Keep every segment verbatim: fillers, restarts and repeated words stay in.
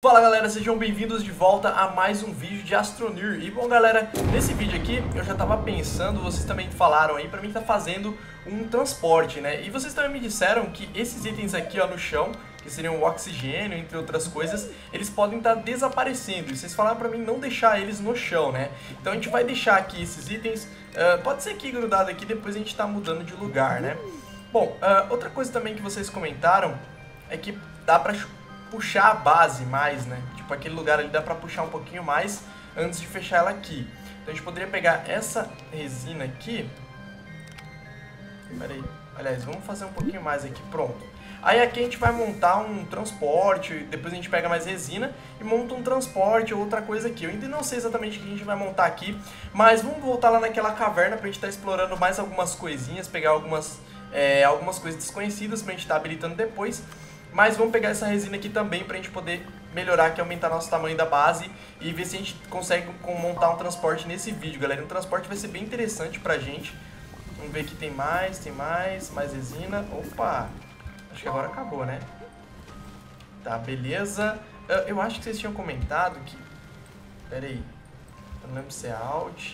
Fala galera, sejam bem-vindos de volta a mais um vídeo de Astroneer. E bom galera, nesse vídeo aqui eu já tava pensando, vocês também falaram aí pra mim tá fazendo um transporte, né? E vocês também me disseram que esses itens aqui ó no chão, que seriam o oxigênio, entre outras coisas, eles podem estar desaparecendo. E vocês falaram pra mim não deixar eles no chão, né? Então a gente vai deixar aqui esses itens, uh, pode ser aqui grudado aqui, depois a gente tá mudando de lugar, né? Bom, uh, outra coisa também que vocês comentaram é que dá pra puxar a base mais, né? Tipo, aquele lugar ali dá pra puxar um pouquinho mais antes de fechar ela aqui. Então a gente poderia pegar essa resina aqui. Pera aí. Aliás, vamos fazer um pouquinho mais aqui. Pronto. Aí aqui a gente vai montar um transporte, depois a gente pega mais resina e monta um transporte ou outra coisa aqui. Eu ainda não sei exatamente o que a gente vai montar aqui, mas vamos voltar lá naquela caverna pra gente estar explorando mais algumas coisinhas, pegar algumas, é, algumas coisas desconhecidas pra gente estar habilitando depois. Mas vamos pegar essa resina aqui também pra gente poder melhorar aqui, aumentar nosso tamanho da base e ver se a gente consegue montar um transporte nesse vídeo, galera. Um transporte vai ser bem interessante pra gente. Vamos ver aqui, tem mais, tem mais, mais resina. Opa! Acho que agora acabou, né? Tá, beleza. Eu acho que vocês tinham comentado que... Pera aí. Eu não lembro se é Alt...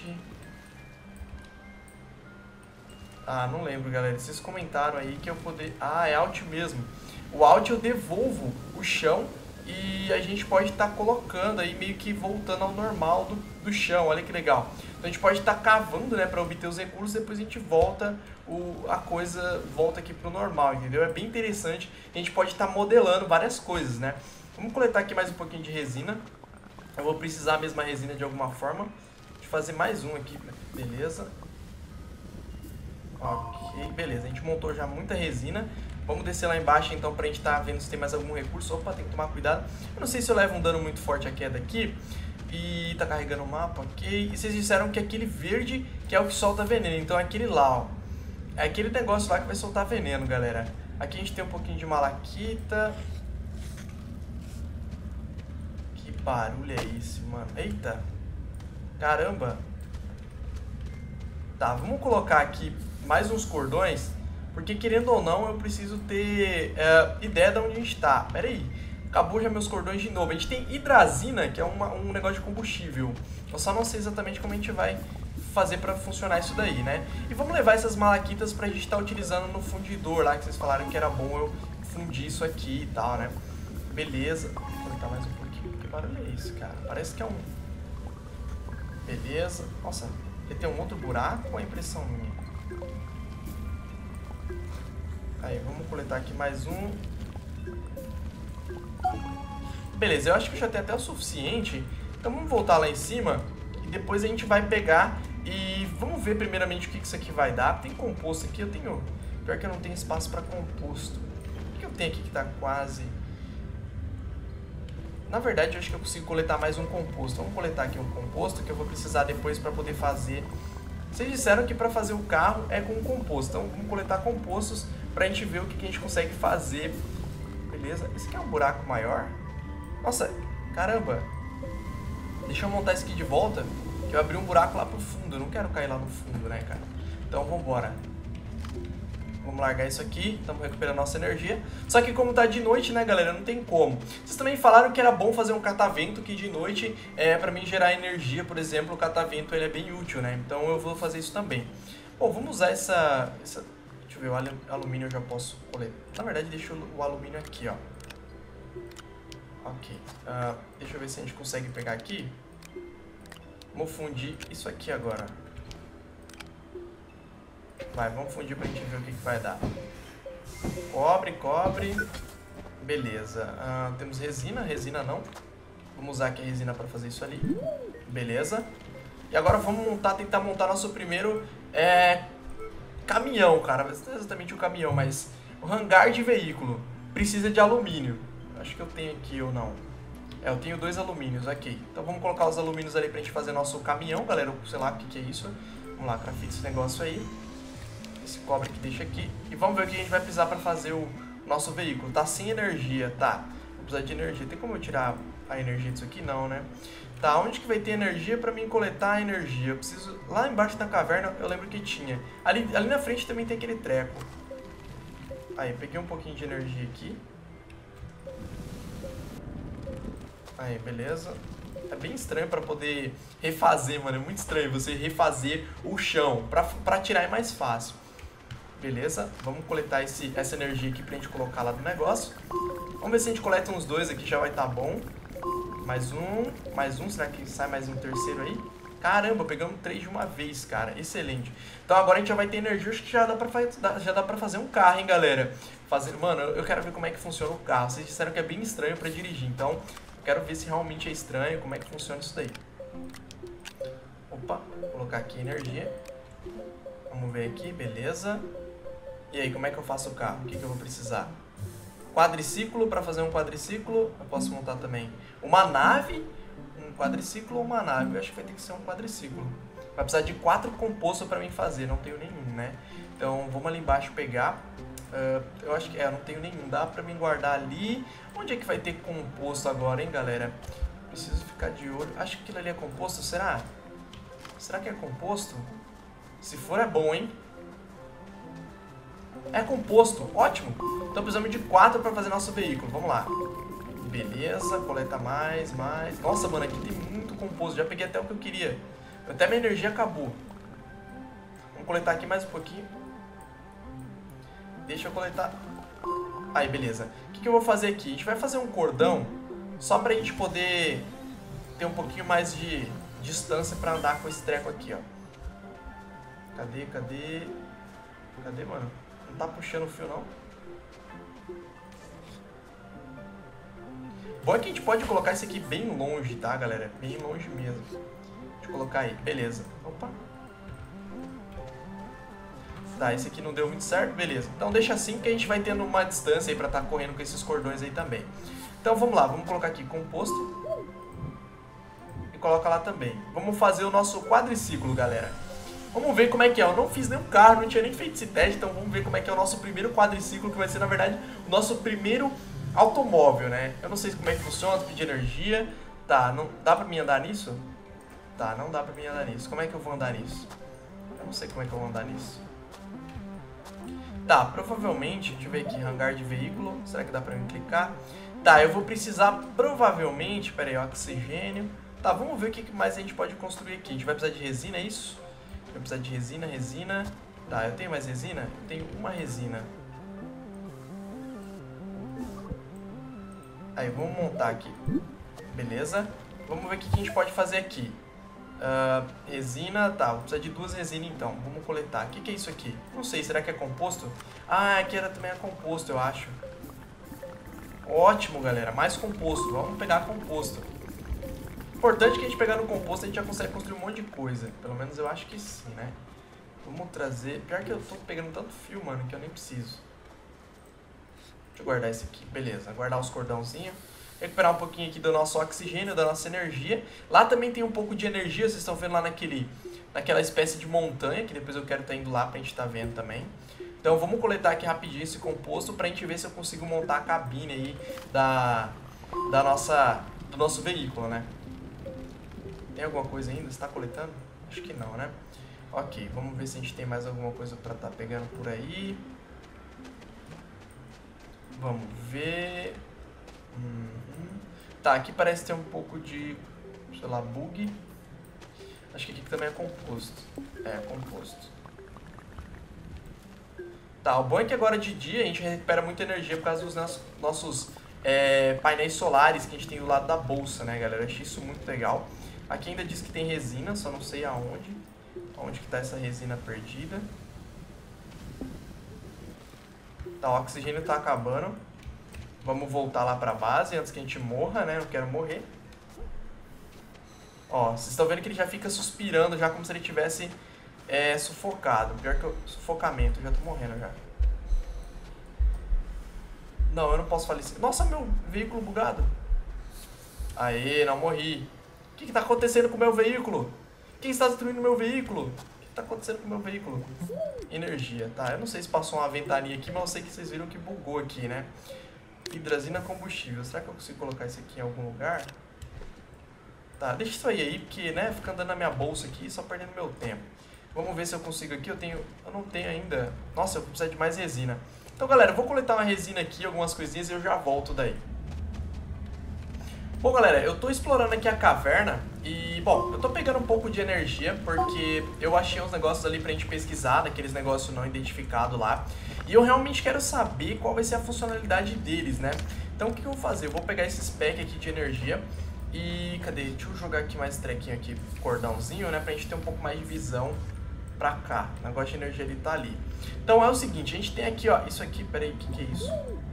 Ah, não lembro, galera. Vocês comentaram aí que eu poder... Ah, é Alt mesmo. O Alt eu devolvo o chão e a gente pode estar tá colocando aí, meio que voltando ao normal do, do chão. Olha que legal. Então a gente pode estar tá cavando, né, para obter os recursos, depois a gente volta, o, a coisa volta aqui pro normal, entendeu? É bem interessante. A gente pode estar tá modelando várias coisas, né? Vamos coletar aqui mais um pouquinho de resina. Eu vou precisar a mesma resina de alguma forma. Deixa eu fazer mais um aqui, beleza. Ok, beleza. A gente montou já muita resina. Vamos descer lá embaixo então pra gente estar tá vendo se tem mais algum recurso. Opa, tem que tomar cuidado. Eu não sei se eu levo um dano muito forte a queda aqui. E tá carregando o mapa, ok. E vocês disseram que aquele verde que é o que solta veneno. Então é aquele lá, ó. É aquele negócio lá que vai soltar veneno, galera. Aqui a gente tem um pouquinho de malaquita. Que barulho é esse, mano? Eita. Caramba. Tá, vamos colocar aqui mais uns cordões. Porque, querendo ou não, eu preciso ter é, ideia de onde a gente tá. Pera aí. Acabou já meus cordões de novo. A gente tem hidrazina, que é uma, um negócio de combustível. Eu só não sei exatamente como a gente vai fazer pra funcionar isso daí, né? E vamos levar essas malaquitas pra gente estar tá utilizando no fundidor lá, que vocês falaram que era bom eu fundir isso aqui e tal, né? Beleza. Vou coletar mais um pouquinho. Que barulho é esse, cara? Parece que é um... Beleza. Nossa, ele tem um outro buraco ou é impressão minha? Aí, vamos coletar aqui mais um. Beleza, eu acho que já tem até o suficiente. Então vamos voltar lá em cima e depois a gente vai pegar e vamos ver primeiramente o que isso aqui vai dar. Tem composto aqui, eu tenho... Pior que eu não tenho espaço para composto. O que eu tenho aqui que tá quase... Na verdade, eu acho que eu consigo coletar mais um composto. Vamos coletar aqui um composto que eu vou precisar depois para poder fazer... Vocês disseram que para fazer o carro é com composto. Então vamos coletar compostos pra gente ver o que a gente consegue fazer. Beleza? Esse aqui é um buraco maior. Nossa, caramba. Deixa eu montar isso aqui de volta, que eu abri um buraco lá pro fundo. Eu não quero cair lá no fundo, né, cara? Então vambora. Vamos largar isso aqui. Estamos recuperando nossa energia. Só que como tá de noite, né, galera, não tem como. Vocês também falaram que era bom fazer um catavento, que de noite é pra mim gerar energia, por exemplo. O catavento ele é bem útil, né? Então eu vou fazer isso também. Bom, vamos usar essa... essa... Deixa eu ver, o alumínio eu já posso coletar. Na verdade, deixa o alumínio aqui, ó. Ok. Uh, deixa eu ver se a gente consegue pegar aqui. Vamos fundir isso aqui agora. Vai, vamos fundir pra gente ver o que, que vai dar. Cobre, cobre. Beleza. Uh, temos resina, resina não. Vamos usar aqui a resina pra fazer isso ali. Beleza. E agora vamos montar, tentar montar nosso primeiro... É... caminhão, cara, não é exatamente o caminhão, mas o hangar de veículo precisa de alumínio. Acho que eu tenho aqui ou não. É, eu tenho dois alumínios, ok. Então vamos colocar os alumínios ali pra gente fazer nosso caminhão, galera. Sei lá o que, que é isso. Vamos lá, craftar esse negócio aí. Esse cobre que deixa aqui. E vamos ver o que a gente vai precisar pra fazer o nosso veículo. Tá sem energia, tá. Vou precisar de energia. Tem como eu tirar a energia disso aqui? Não, né? Tá, onde que vai ter energia pra mim coletar a energia? Eu preciso... Lá embaixo da caverna eu lembro que tinha. Ali, ali na frente também tem aquele treco. Aí, peguei um pouquinho de energia aqui. Aí, beleza. É bem estranho pra poder refazer, mano. É muito estranho você refazer o chão. Pra, pra tirar é mais fácil. Beleza. Vamos coletar esse, essa energia aqui pra gente colocar lá no negócio. Vamos ver se a gente coleta uns dois aqui, já vai estar bom. Mais um. Mais um. Será que sai mais um terceiro aí? Caramba, pegamos três de uma vez, cara. Excelente. Então agora a gente já vai ter energia. Acho que já dá pra, já dá pra fazer um carro, hein, galera. Fazer... Mano, eu quero ver como é que funciona o carro. Vocês disseram que é bem estranho pra dirigir. Então, quero ver se realmente é estranho. Como é que funciona isso daí. Opa, vou colocar aqui energia. Vamos ver aqui, beleza. E aí, como é que eu faço o carro? O que, que eu vou precisar? Quadriciclo, para fazer um quadriciclo. Eu posso montar também uma nave. Um quadriciclo ou uma nave. Eu acho que vai ter que ser um quadriciclo. Vai precisar de quatro compostos para mim fazer. Não tenho nenhum, né? Então, vamos ali embaixo pegar. Uh, eu acho que é, eu não tenho nenhum. Dá para mim guardar ali. Onde é que vai ter composto agora, hein, galera? Preciso ficar de olho. Acho que aquilo ali é composto, será? Será que é composto? Se for, é bom, hein? É composto, ótimo. Então precisamos de quatro para fazer nosso veículo. Vamos lá. Beleza, coleta mais, mais. Nossa, mano, aqui tem muito composto. Já peguei até o que eu queria. Até minha energia acabou. Vamos coletar aqui mais um pouquinho. Deixa eu coletar. Aí, beleza. O que, que eu vou fazer aqui? A gente vai fazer um cordão só pra gente poder ter um pouquinho mais de distância pra andar com esse treco aqui, ó. Cadê, cadê? Cadê, mano? Não tá puxando o fio, não. Bom é que a gente pode colocar esse aqui bem longe, tá, galera? Bem longe mesmo. Deixa eu colocar aí. Beleza. Opa. Tá, esse aqui não deu muito certo. Beleza. Então deixa assim que a gente vai tendo uma distância aí pra estar correndo com esses cordões aí também. Então vamos lá. Vamos colocar aqui composto. E coloca lá também. Vamos fazer o nosso quadriciclo, galera. Vamos ver como é que é. Eu não fiz nenhum carro, não tinha nem feito esse teste, então vamos ver como é que é o nosso primeiro quadriciclo, que vai ser, na verdade, o nosso primeiro automóvel, né? Eu não sei como é que funciona, pedir energia. Tá, não dá pra mim andar nisso? Tá, não dá pra mim andar nisso. Como é que eu vou andar nisso? Eu não sei como é que eu vou andar nisso. Tá, provavelmente, deixa eu ver aqui, hangar de veículo. Será que dá pra mim clicar? Tá, eu vou precisar, provavelmente, pera aí, oxigênio. Tá, vamos ver o que mais a gente pode construir aqui. A gente vai precisar de resina, é isso? Vai precisar de resina, resina. Tá, eu tenho mais resina? Eu tenho uma resina. Aí, vamos montar aqui. Beleza. Vamos ver o que a gente pode fazer aqui. Uh, resina, tá, vou precisar de duas resinas então. Vamos coletar. O que, que é isso aqui? Não sei, será que é composto? Ah, aqui era também é composto, eu acho. Ótimo, galera. Mais composto. Vamos pegar composto. Importante que a gente pegar no composto, a gente já consegue construir um monte de coisa. Pelo menos eu acho que sim, né? Vamos trazer... Pior que eu tô pegando tanto fio, mano, que eu nem preciso. Deixa eu guardar esse aqui. Beleza, guardar os cordãozinhos. Recuperar um pouquinho aqui do nosso oxigênio, da nossa energia. Lá também tem um pouco de energia, vocês estão vendo lá naquele, naquela espécie de montanha, que depois eu quero estar indo lá pra gente estar vendo também. Então vamos coletar aqui rapidinho esse composto pra gente ver se eu consigo montar a cabine aí da, da nossa, do nosso veículo, né? Tem alguma coisa ainda? Você tá coletando? Acho que não, né? Ok, vamos ver se a gente tem mais alguma coisa pra estar pegando por aí. Vamos ver... Uhum. Tá, aqui parece ter um pouco de, sei lá, bug. Acho que aqui também é composto. É, composto. Tá, o bom é que agora de dia a gente recupera muita energia por causa dos nossos, nossos é, painéis solares que a gente tem do lado da bolsa, né, galera? Eu achei isso muito legal. Aqui ainda diz que tem resina, só não sei aonde. Onde que tá essa resina perdida. Tá, o oxigênio tá acabando. Vamos voltar lá pra base antes que a gente morra, né? Não quero morrer. Ó, vocês estão vendo que ele já fica suspirando, já como se ele tivesse é, sufocado. Pior que eu... Sufocamento, já tô morrendo já. Não, eu não posso falecer. Nossa, meu veículo bugado. Aê, não morri. O que que tá acontecendo com o meu veículo? Quem está destruindo o meu veículo? O que tá acontecendo com o meu veículo? Energia, tá. Eu não sei se passou uma ventania aqui, mas eu sei que vocês viram que bugou aqui, né? Hidrazina combustível. Será que eu consigo colocar isso aqui em algum lugar? Tá, deixa isso aí aí, porque, né, fica andando na minha bolsa aqui, só perdendo meu tempo. Vamos ver se eu consigo aqui. Eu tenho... Eu não tenho ainda... Nossa, eu vou precisar de mais resina. Então, galera, eu vou coletar uma resina aqui, algumas coisinhas, e eu já volto daí. Bom, galera, eu tô explorando aqui a caverna e, bom, eu tô pegando um pouco de energia porque eu achei uns negócios ali pra gente pesquisar, daqueles negócios não identificados lá. E eu realmente quero saber qual vai ser a funcionalidade deles, né? Então, o que eu vou fazer? Eu vou pegar esses pack aqui de energia e... Cadê? Deixa eu jogar aqui mais trequinho aqui, cordãozinho, né? Pra gente ter um pouco mais de visão pra cá. O negócio de energia ele tá ali. Então, é o seguinte, a gente tem aqui, ó, isso aqui, peraí, o que que é isso?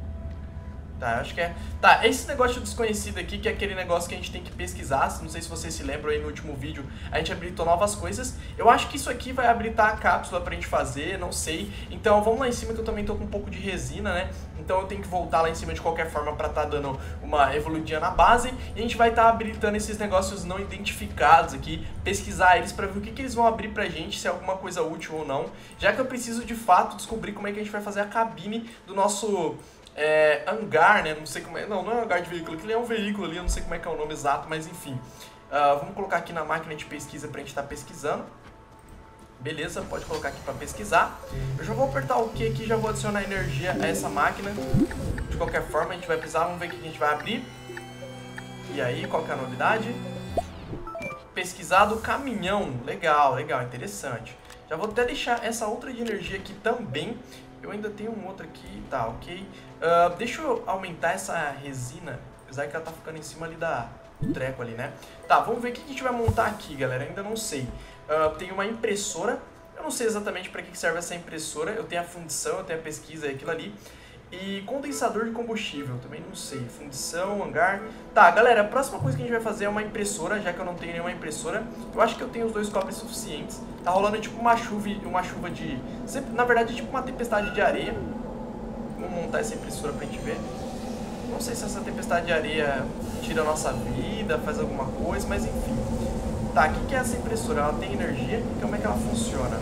Tá, acho que é... Tá, esse negócio desconhecido aqui, que é aquele negócio que a gente tem que pesquisar. Não sei se vocês se lembram aí no último vídeo, a gente habilitou novas coisas. Eu acho que isso aqui vai habilitar a cápsula pra gente fazer, não sei. Então vamos lá em cima que eu também tô com um pouco de resina, né? Então eu tenho que voltar lá em cima de qualquer forma pra tá dando uma evoludinha na base. E a gente vai estar tá habilitando esses negócios não identificados aqui, pesquisar eles pra ver o que, que eles vão abrir pra gente, se é alguma coisa útil ou não. Já que eu preciso de fato descobrir como é que a gente vai fazer a cabine do nosso... É, hangar, né? Não sei como é. Não, não é um hangar de veículo, aquilo é um veículo ali, eu não sei como é que é o nome exato, mas enfim. Uh, vamos colocar aqui na máquina de pesquisa pra gente estar tá pesquisando. Beleza, pode colocar aqui pra pesquisar. Eu já vou apertar o Q aqui, já vou adicionar energia a essa máquina. De qualquer forma, a gente vai precisar, vamos ver o que a gente vai abrir. E aí, qual que é a novidade? Pesquisado caminhão. Legal, legal, interessante. Já vou até deixar essa outra de energia aqui também. Eu ainda tenho um outro aqui, tá, ok. Uh, deixa eu aumentar essa resina, apesar que ela tá ficando em cima ali da, do treco ali, né? Tá, vamos ver o que a gente vai montar aqui, galera, ainda não sei. Uh, tem uma impressora, eu não sei exatamente para que serve essa impressora. Eu tenho a fundição, eu tenho a pesquisa, aquilo ali. E condensador de combustível, também não sei. Fundição, hangar... Tá, galera, a próxima coisa que a gente vai fazer é uma impressora, já que eu não tenho nenhuma impressora. Eu acho que eu tenho os dois copres suficientes. Tá rolando tipo uma chuva, uma chuva de... Na verdade, tipo uma tempestade de areia. Vamos montar essa impressora pra gente ver. Não sei se essa tempestade de areia tira a nossa vida, faz alguma coisa, mas enfim. Tá, o que, que é essa impressora? Ela tem energia? Como é que ela funciona?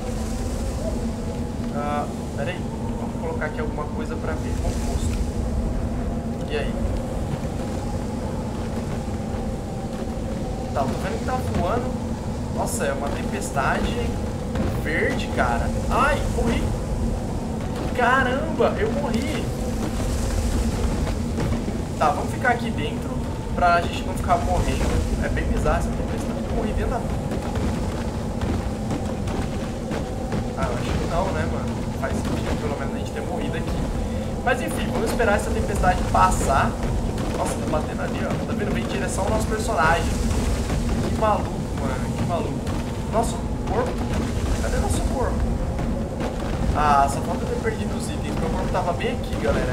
Ah, pera aí. Vamos colocar aqui alguma coisa pra ver. Composto. E aí? Tá, tô vendo que tá voando. Nossa, é uma tempestade verde, cara. Ai, morri. Caramba, eu morri. Tá, vamos ficar aqui dentro pra gente não ficar morrendo. É bem bizarro essa tempestade. Eu morri dentro da... Ah, eu acho que não, né, mano? Faz sentido pelo menos a gente ter morrido aqui. Mas enfim, vamos esperar essa tempestade passar. Nossa, tá batendo ali, ó. Tá vendo? Vem em direção ao nosso personagem. Que maluco, mano. Que maluco. Nosso corpo? Cadê nosso corpo? Ah, só falta ter perdido os itens. Meu corpo tava bem aqui, galera.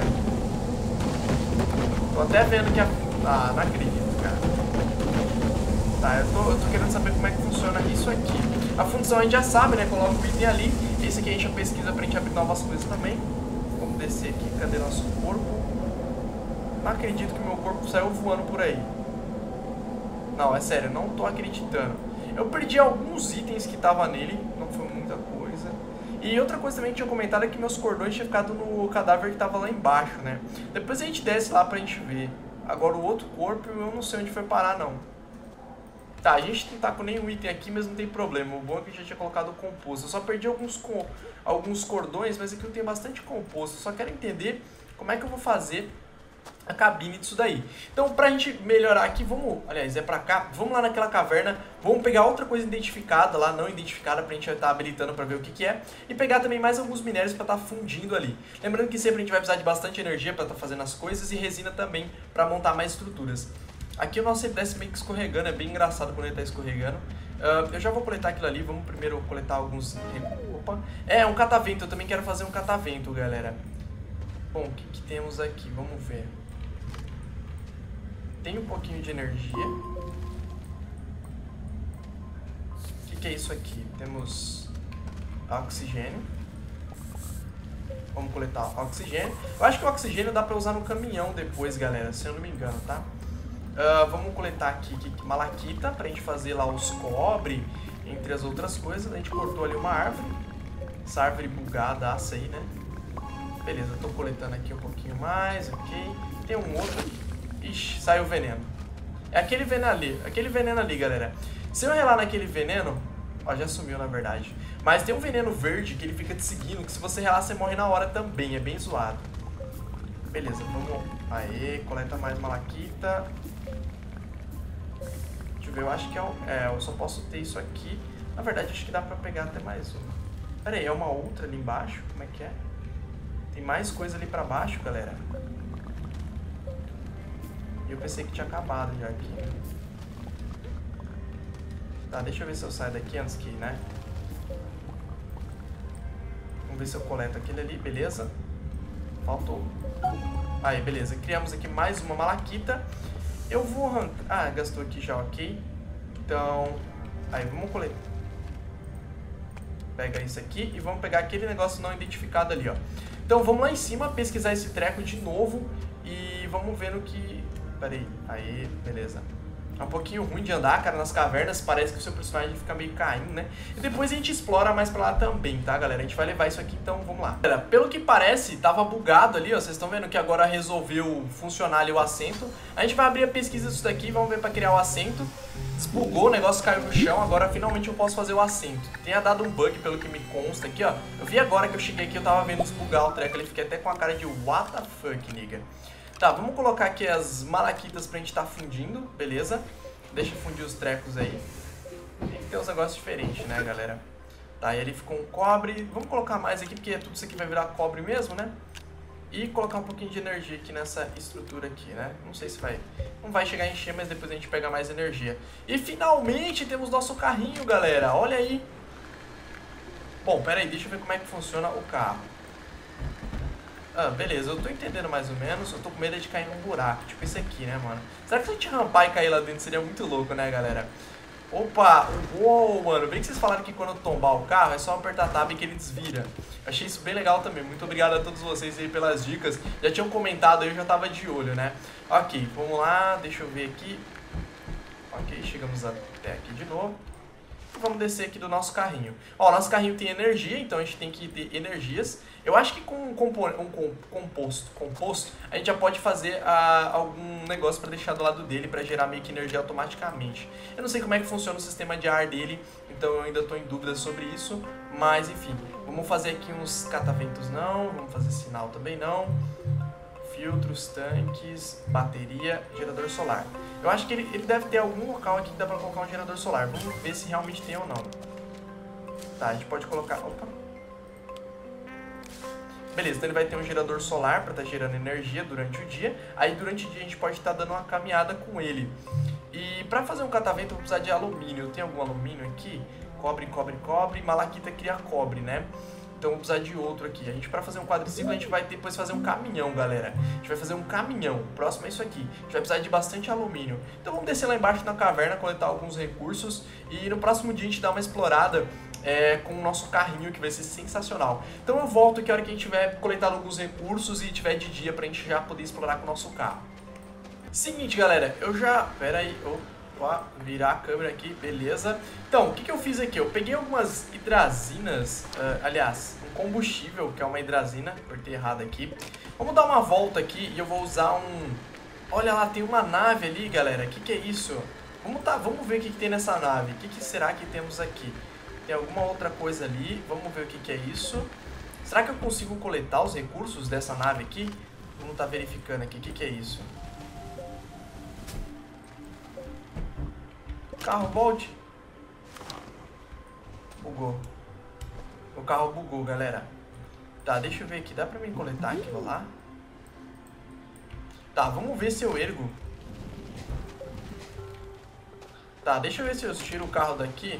Tô até vendo que a... Ah, não acredito, cara. Tá, eu tô, eu tô querendo saber como é que funciona isso aqui. A função a gente já sabe, né? Coloca o item ali. Esse aqui a gente já pesquisa pra gente abrir novas coisas também. Vamos descer aqui. Cadê nosso corpo? Não acredito que meu corpo saiu voando por aí. Não, é sério, não tô acreditando. Eu perdi alguns itens que tava nele. Não foi muita coisa. E outra coisa também que tinha comentado é que meus cordões tinham ficado no cadáver que tava lá embaixo, né? Depois a gente desce lá pra gente ver. Agora o outro corpo eu não sei onde foi parar, não. Tá, a gente não tá com nenhum item aqui, mas não tem problema. O bom é que a gente já tinha colocado o composto. Eu só perdi alguns, com... alguns cordões, mas aqui eu tenho bastante composto. Eu só quero entender como é que eu vou fazer a cabine disso daí. Então, pra gente melhorar aqui, vamos... Aliás, é pra cá. Vamos lá naquela caverna. Vamos pegar outra coisa identificada lá, não identificada, pra gente estar habilitando pra ver o que que é. E pegar também mais alguns minérios pra estar fundindo ali. Lembrando que sempre a gente vai precisar de bastante energia pra estar fazendo as coisas e resina também pra montar mais estruturas. Aqui o nosso sempre desce meio que escorregando, é bem engraçado quando ele tá escorregando. Uh, eu já vou coletar aquilo ali, vamos primeiro coletar alguns... Opa! É, um catavento, eu também quero fazer um catavento, galera. Bom, o que, que temos aqui? Vamos ver. Tem um pouquinho de energia. O que, que é isso aqui? Temos oxigênio. Vamos coletar oxigênio. Eu acho que o oxigênio dá pra usar no caminhão depois, galera, se eu não me engano, tá? Uh, vamos coletar aqui, aqui malaquita pra gente fazer lá os cobre, entre as outras coisas. A gente cortou ali uma árvore. Essa árvore bugada, assa aí, né? Beleza, tô coletando aqui um pouquinho mais, ok. Tem um outro aqui. Ixi, saiu o veneno. É aquele veneno ali, aquele veneno ali, galera. Se eu relar naquele veneno... Ó, já sumiu, na verdade. Mas tem um veneno verde que ele fica te seguindo, que se você relar, você morre na hora também. É bem zoado. Beleza, vamos... Aê, coleta mais malaquita. ver, eu acho que é, o, é, eu só posso ter isso aqui. Na verdade, acho que dá pra pegar até mais uma. Pera aí, é uma outra ali embaixo? Como é que é? Tem mais coisa ali pra baixo, galera. E eu pensei que tinha acabado já aqui. Tá, deixa eu ver se eu saio daqui antes que, né? Vamos ver se eu coleto aquele ali, beleza. Faltou. Aí, beleza. Criamos aqui mais uma malaquita. Eu vou arrancar... Ah, gastou aqui já, ok. Então... Aí, vamos coletar. Pega isso aqui e vamos pegar aquele negócio não identificado ali, ó. Então, vamos lá em cima pesquisar esse treco de novo. E vamos ver no que... Pera aí. Aí, beleza. É um pouquinho ruim de andar, cara, nas cavernas. Parece que o seu personagem fica meio caindo, né? E depois a gente explora mais pra lá também, tá, galera? A gente vai levar isso aqui, então vamos lá. Galera, pelo que parece, tava bugado ali, ó. Vocês estão vendo que agora resolveu funcionar ali o assento. A gente vai abrir a pesquisa disso daqui, vamos ver pra criar o assento. Desbugou, o negócio caiu no chão. Agora finalmente eu posso fazer o assento. Tenha dado um bug, pelo que me consta aqui, ó. Eu vi agora que eu cheguei aqui, eu tava vendo desbugar o treco. Ele fiquei até com a cara de what the fuck, nigga. Tá, vamos colocar aqui as malaquitas pra gente tá fundindo, beleza? Deixa fundir os trecos aí. Tem que ter uns negócios diferentes, né, galera? Tá, e ali ficou um cobre. Vamos colocar mais aqui, porque tudo isso aqui vai virar cobre mesmo, né? E colocar um pouquinho de energia aqui nessa estrutura aqui, né? Não sei se vai... Não vai chegar a encher, mas depois a gente pega mais energia. E finalmente temos nosso carrinho, galera. Olha aí. Bom, pera aí, deixa eu ver como é que funciona o carro. Ah, beleza, eu tô entendendo mais ou menos. Eu tô com medo de cair num buraco, tipo esse aqui, né, mano? Será que se a gente rampar e cair lá dentro seria muito louco, né, galera? Opa, uou, mano, bem que vocês falaram que quando tombar o carro é só apertar tab que ele desvira. Achei isso bem legal também, muito obrigado a todos vocês aí pelas dicas. Já tinham comentado aí, eu já tava de olho, né? Ok, vamos lá, deixa eu ver aqui. Ok, chegamos até aqui de novo. Vamos descer aqui do nosso carrinho. Ó, nosso carrinho tem energia, então a gente tem que ter energias. Eu acho que com um, compor, um composto, composto, a gente já pode fazer ah, algum negócio para deixar do lado dele, para gerar meio que energia automaticamente. Eu não sei como é que funciona o sistema de ar dele, então eu ainda estou em dúvida sobre isso. Mas enfim, vamos fazer aqui uns cataventos não, vamos fazer sinal também não. Filtros, tanques, bateria, gerador solar. Eu acho que ele, ele deve ter algum local aqui que dá pra colocar um gerador solar. Vamos ver se realmente tem ou não. Tá, a gente pode colocar... Opa. Beleza, então ele vai ter um gerador solar pra estar tá gerando energia durante o dia. Aí durante o dia a gente pode estar tá dando uma caminhada com ele. E pra fazer um catavento eu vou precisar de alumínio. Tem algum alumínio aqui? Cobre, cobre, cobre. Malaquita cria cobre, né? Então vou precisar de outro aqui. A gente, pra fazer um quadriciclo, a gente vai depois fazer um caminhão, galera. A gente vai fazer um caminhão. O próximo é isso aqui. A gente vai precisar de bastante alumínio. Então vamos descer lá embaixo na caverna, coletar alguns recursos. E no próximo dia a gente dá uma explorada é, com o nosso carrinho, que vai ser sensacional. Então eu volto aqui a hora que a gente tiver coletado alguns recursos e tiver de dia pra gente já poder explorar com o nosso carro. Seguinte, galera. Eu já... Pera aí... Opa, virar a câmera aqui, beleza. Então, o que, que eu fiz aqui? Eu peguei algumas hidrazinas, uh, aliás, um combustível, que é uma hidrazina, apertei errado aqui. Vamos dar uma volta aqui e eu vou usar um... Olha lá, tem uma nave ali, galera. O que, que é isso? Vamos, tá, vamos ver o que, que tem nessa nave. O que, que será que temos aqui? Tem alguma outra coisa ali. Vamos ver o que, que é isso. Será que eu consigo coletar os recursos dessa nave aqui? Vamos estar verificando aqui. O que, que é isso? Carro volte. Bugou. O carro bugou, galera. Tá, deixa eu ver aqui. Dá pra mim coletar aquilo lá? Tá, vamos ver se eu ergo. Tá, deixa eu ver se eu tiro o carro daqui.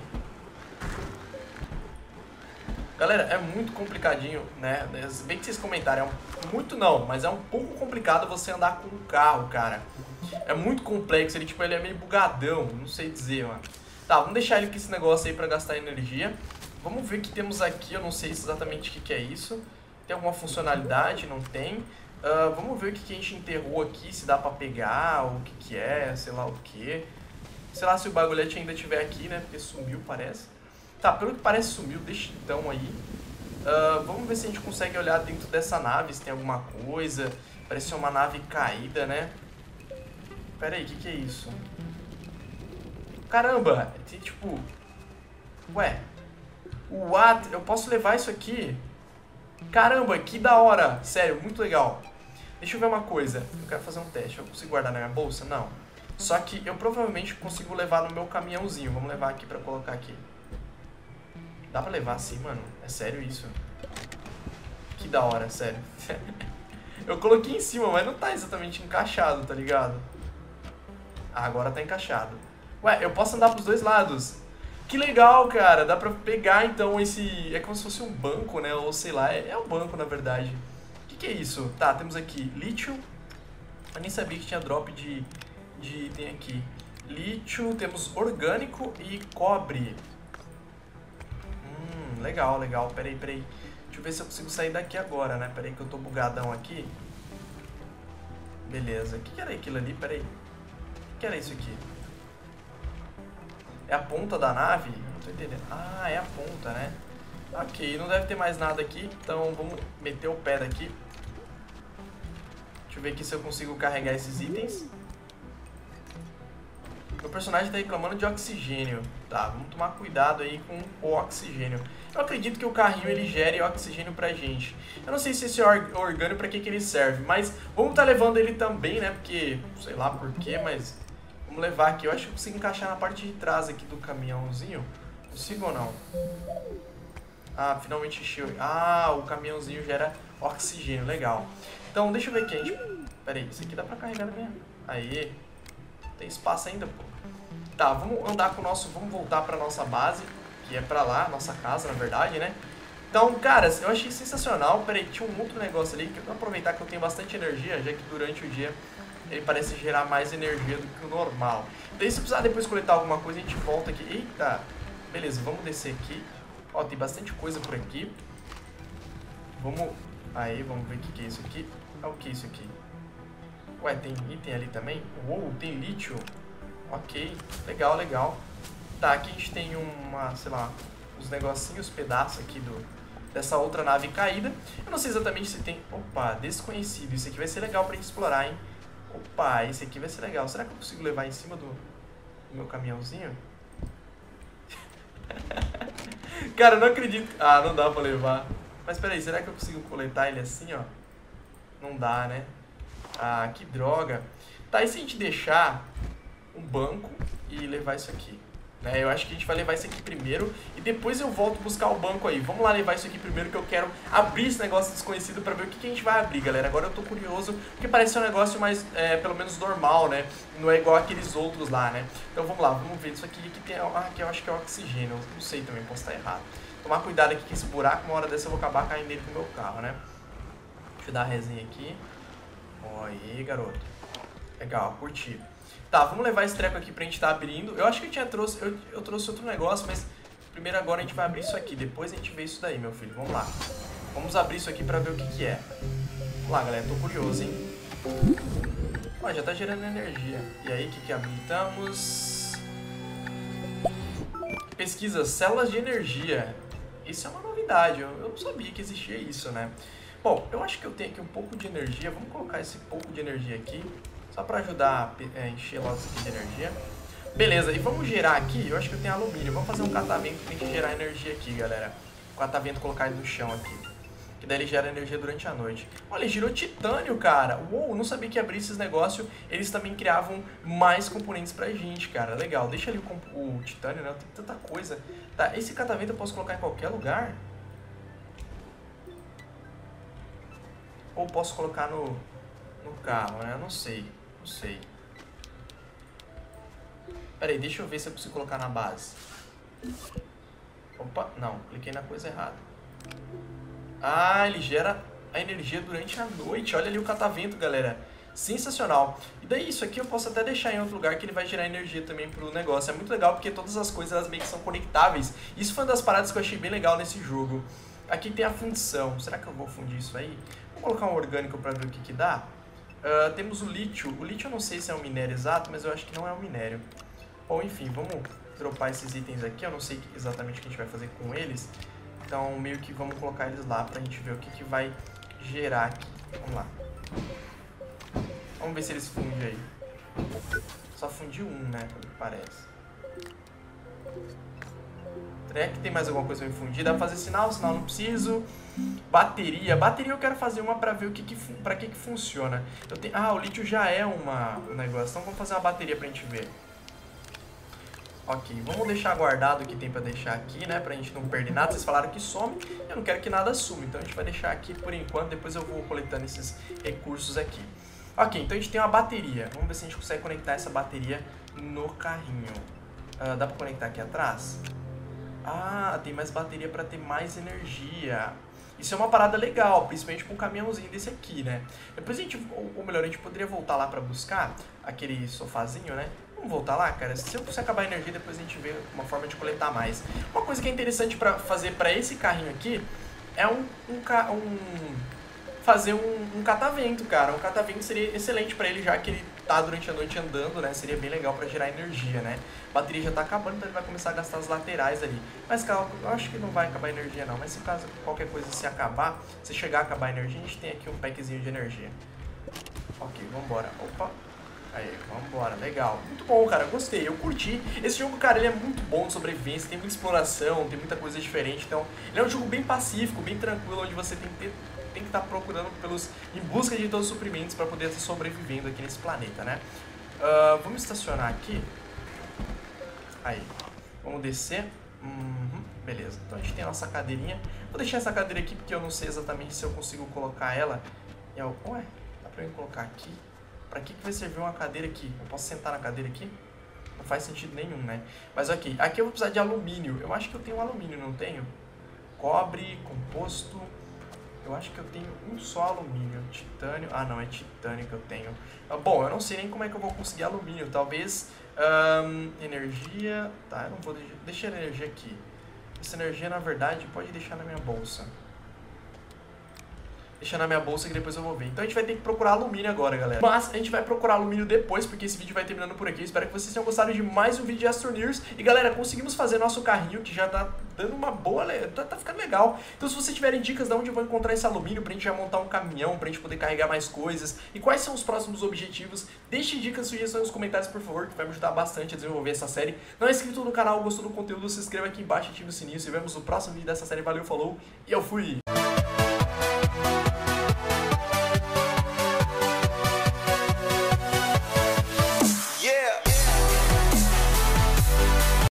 Galera, é muito complicadinho, né? Bem que vocês comentaram, é um, muito não, mas é um pouco complicado você andar com um carro, cara. É muito complexo, ele, tipo, ele é meio bugadão, não sei dizer, mano. Tá, vamos deixar ele com esse negócio aí pra gastar energia. Vamos ver o que temos aqui, eu não sei exatamente o que, que é isso. Tem alguma funcionalidade? Não tem. Uh, vamos ver o que, que a gente enterrou aqui, se dá pra pegar, ou o que, que é, sei lá o que. Sei lá se o bagulhete ainda estiver aqui, né? Porque sumiu, parece. Tá, pelo que parece sumiu, deixa então aí. Uh, vamos ver se a gente consegue olhar dentro dessa nave, se tem alguma coisa. Parece ser uma nave caída, né? Pera aí, o que, que é isso? Caramba, tem tipo... Ué, what? Eu posso levar isso aqui? Caramba, que da hora! Sério, muito legal. Deixa eu ver uma coisa. Eu quero fazer um teste. Eu consigo guardar na minha bolsa? Não. Só que eu provavelmente consigo levar no meu caminhãozinho. Vamos levar aqui pra colocar aqui. Dá pra levar assim, mano? É sério isso? Que da hora, sério. Eu coloquei em cima, mas não tá exatamente encaixado, tá ligado? Ah, agora tá encaixado. Ué, eu posso andar pros dois lados. Que legal, cara. Dá pra pegar, então, esse... É como se fosse um banco, né? Ou sei lá, é, é um banco, na verdade. O que que é isso? Tá, temos aqui lítio. Eu nem sabia que tinha drop de, de item aqui. Lítio, temos orgânico e cobre. Hum, legal, legal. Peraí, peraí. Deixa eu ver se eu consigo sair daqui agora, né? Peraí que eu tô bugadão aqui. Beleza. O que que era aquilo ali? Peraí. O que era isso aqui? É a ponta da nave? Não tô entendendo. Ah, é a ponta, né? Ok, não deve ter mais nada aqui. Então vamos meter o pé daqui. Deixa eu ver aqui se eu consigo carregar esses itens. Meu personagem tá reclamando de oxigênio. Tá, vamos tomar cuidado aí com o oxigênio. Eu acredito que o carrinho ele gere oxigênio pra gente. Eu não sei se esse orgânico pra que, que ele serve, mas vamos tá levando ele também, né? Porque, sei lá por quê, mas vamos levar aqui. Eu acho que eu consigo encaixar na parte de trás aqui do caminhãozinho. Consigo ou não? Ah, finalmente encheu. Ah, o caminhãozinho gera oxigênio, legal. Então, deixa eu ver aqui, a gente... Pera aí, isso aqui dá pra carregar também. Aê. Tem espaço ainda, pô. Tá, vamos andar com o nosso... Vamos voltar pra nossa base, que é pra lá, nossa casa, na verdade, né? Então, cara, eu achei sensacional. Pera aí, tinha um outro negócio ali, que eu vou aproveitar que eu tenho bastante energia, já que durante o dia ele parece gerar mais energia do que o normal. Daí, se precisar depois coletar alguma coisa, a gente volta aqui. Eita! Beleza, vamos descer aqui. Ó, tem bastante coisa por aqui. Vamos... Aí, vamos ver o que, que é isso aqui. Ah, o que é isso aqui? Ué, tem item ali também? Uou, tem lítio. Ok, legal, legal. Tá, aqui a gente tem uma, sei lá, uns negocinhos, pedaços aqui do, dessa outra nave caída. Eu não sei exatamente se tem... Opa, desconhecido. Isso aqui vai ser legal pra gente explorar, hein? Opa, esse aqui vai ser legal. Será que eu consigo levar em cima do, do meu caminhãozinho? Cara, eu não acredito. Ah, não dá pra levar. Mas peraí, será que eu consigo coletar ele assim, ó? Não dá, né? Ah, que droga. Tá, e se a gente deixar um banco e levar isso aqui? Né? Eu acho que a gente vai levar isso aqui primeiro e depois eu volto buscar o banco aí. Vamos lá levar isso aqui primeiro que eu quero abrir esse negócio desconhecido pra ver o que, que a gente vai abrir, galera. Agora eu tô curioso porque parece ser um negócio mais, é, pelo menos normal, né? Não é igual aqueles outros lá, né? Então vamos lá, vamos ver isso aqui. Aqui tem, ah, aqui eu acho que é oxigênio. Não sei também, posso estar errado. Tomar cuidado aqui com esse buraco, uma hora dessa eu vou acabar caindo nele com o meu carro, né? Deixa eu dar a resenha aqui. Ó, aí, garoto. Legal, curti. Tá, vamos levar esse treco aqui pra gente tá abrindo. Eu acho que eu tinha trouxe, eu, eu trouxe outro negócio, mas primeiro agora a gente vai abrir isso aqui. Depois a gente vê isso daí, meu filho. Vamos lá. Vamos abrir isso aqui pra ver o que que é. Vamos lá, galera. Tô curioso, hein? Ó, já tá gerando energia. E aí, o que que habilitamos? Pesquisa células de energia. Isso é uma novidade. Eu, eu não sabia que existia isso, né? Bom, eu acho que eu tenho aqui um pouco de energia. Vamos colocar esse pouco de energia aqui. Só pra ajudar a é, encher logo isso aqui de energia. Beleza, e vamos gerar aqui. Eu acho que eu tenho alumínio. Vamos fazer um catavento pra gente gerar energia aqui, galera. O catavento colocar ele no chão aqui. Que daí ele gera energia durante a noite. Olha, ele girou titânio, cara. Uou, não sabia que abrir esses negócios, eles também criavam mais componentes pra gente, cara. Legal, deixa ali o, o titânio, né? Tem tanta coisa. Tá, esse catavento eu posso colocar em qualquer lugar? Ou posso colocar no, no carro, né? Eu não sei, não sei. Pera aí, deixa eu ver se eu consigo colocar na base. Opa, não, cliquei na coisa errada. Ah, ele gera a energia durante a noite. Olha ali o catavento, galera. Sensacional. E daí isso aqui eu posso até deixar em outro lugar que ele vai gerar energia também pro negócio. É muito legal porque todas as coisas elas meio que são conectáveis. Isso foi uma das paradas que eu achei bem legal nesse jogo. Aqui tem a fundição. Será que eu vou fundir isso aí? Vou colocar um orgânico pra ver o que que dá. Uh, temos o lítio. O lítio eu não sei se é um minério exato, mas eu acho que não é um minério. Bom, enfim, vamos dropar esses itens aqui. Eu não sei exatamente o que a gente vai fazer com eles. Então, meio que vamos colocar eles lá pra gente ver o que que vai gerar aqui. Vamos lá. Vamos ver se eles fundem aí. Só fundiu um, né? Como que parece. né? Que tem mais alguma coisa pra me fundir. Dá pra fazer sinal, sinal não preciso. Bateria. Bateria eu quero fazer uma pra ver o que que, pra que que funciona. Eu tenho, ah, o lítio já é uma, um negócio. Então vamos fazer uma bateria pra gente ver. Ok, vamos deixar guardado o que tem pra deixar aqui, né? Pra gente não perder nada. Vocês falaram que some, eu não quero que nada suma. Então a gente vai deixar aqui por enquanto, depois eu vou coletando esses recursos aqui. Ok, então a gente tem uma bateria. Vamos ver se a gente consegue conectar essa bateria no carrinho. Uh, dá pra conectar aqui atrás? Ah, tem mais bateria pra ter mais energia. Isso é uma parada legal, principalmente com um caminhãozinho desse aqui, né? Depois a gente, ou melhor, a gente poderia voltar lá pra buscar aquele sofazinho, né? Vamos voltar lá, cara? Se eu conseguir acabar a energia, depois a gente vê uma forma de coletar mais. Uma coisa que é interessante pra fazer pra esse carrinho aqui é um... um, um fazer um, um catavento, cara. Um catavento seria excelente pra ele, já que ele tá durante a noite andando, né? Seria bem legal pra gerar energia, né? A bateria já tá acabando, então ele vai começar a gastar as laterais ali. Mas, calma, eu acho que não vai acabar a energia, não. Mas se caso qualquer coisa se acabar, se chegar a acabar a energia, a gente tem aqui um packzinho de energia. Ok, vambora. Opa. Aí, vambora, legal. Muito bom, cara, gostei, eu curti. Esse jogo, cara, ele é muito bom de sobrevivência, tem muita exploração, tem muita coisa diferente. Então, ele é um jogo bem pacífico, bem tranquilo, onde você tem que ter, tem que estar procurando pelos, em busca de todos os suprimentos para poder estar sobrevivendo aqui nesse planeta, né? Uh, vamos estacionar aqui. Aí, vamos descer. Uhum, beleza, então a gente tem a nossa cadeirinha. Vou deixar essa cadeira aqui porque eu não sei exatamente se eu consigo colocar ela. Eu, ué, dá pra eu colocar aqui? Pra que que vai servir uma cadeira aqui? Eu posso sentar na cadeira aqui? Não faz sentido nenhum, né? Mas ok, aqui eu vou precisar de alumínio. Eu acho que eu tenho alumínio, não tenho? Cobre, composto. Eu acho que eu tenho um só alumínio. Titânio. Ah, não, é titânio que eu tenho. Bom, eu não sei nem como é que eu vou conseguir alumínio. Talvez... Um, energia... Tá, eu não vou deixar... Deixa a energia aqui. Essa energia, na verdade, pode deixar na minha bolsa. Deixar na minha bolsa que depois eu vou ver. Então a gente vai ter que procurar alumínio agora, galera. Mas a gente vai procurar alumínio depois, porque esse vídeo vai terminando por aqui. Espero que vocês tenham gostado de mais um vídeo de Astroneers. E galera, conseguimos fazer nosso carrinho, que já tá dando uma boa... Tá, tá ficando legal. Então se vocês tiverem dicas de onde eu vou encontrar esse alumínio pra gente já montar um caminhão, pra gente poder carregar mais coisas, e quais são os próximos objetivos, deixem dicas, sugestões nos comentários, por favor, que vai me ajudar bastante a desenvolver essa série. Não é inscrito no canal, gostou do conteúdo, se inscreva aqui embaixo, ative o sininho. Se vemos no próximo vídeo dessa série. Valeu, falou, e eu fui!